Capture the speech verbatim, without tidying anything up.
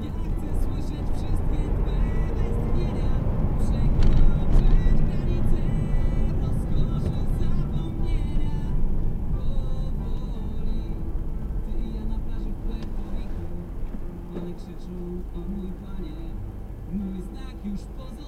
Ja chcę słyszeć wszystkie Twe westchnienia, przekroczyć granice w rozkoszy zapomnienia. Powoli, Ty i ja na plaży w Puerto Rico. One krzyczą: o mój Panie, mój znak już poza